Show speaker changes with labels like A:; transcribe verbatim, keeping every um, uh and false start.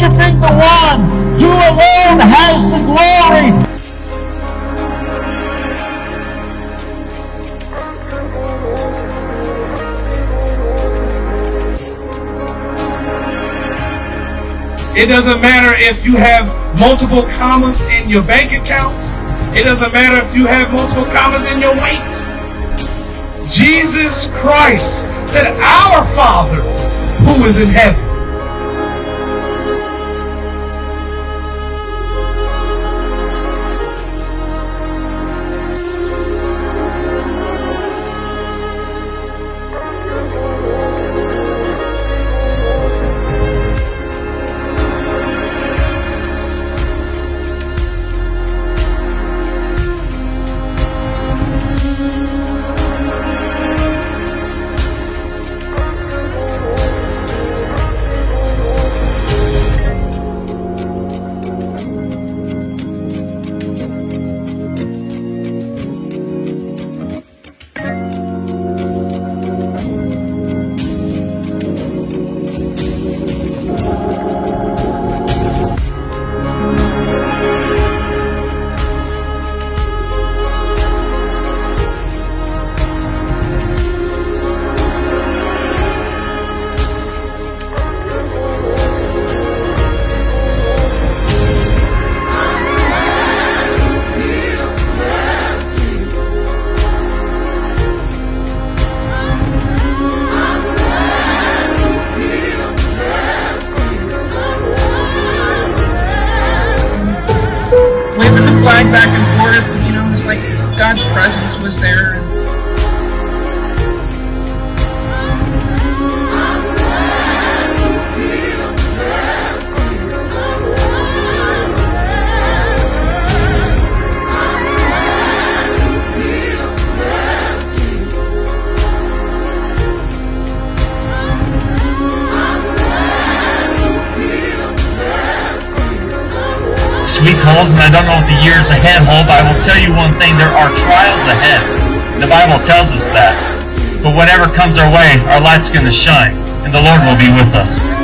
A: worshiping the one who alone has the glory.
B: It doesn't matter if you have multiple commas in your bank account. It doesn't matter if you have multiple commas in your weight. Jesus Christ said, "Our Father who is in heaven."
C: Waving the flag back and forth, you know, it was like God's presence was there. And
D: sweet holds, and I don't know what the years ahead hold, but I will tell you one thing, there are trials ahead. The Bible tells us that. But whatever comes our way, our light's going to shine, and the Lord will be with us.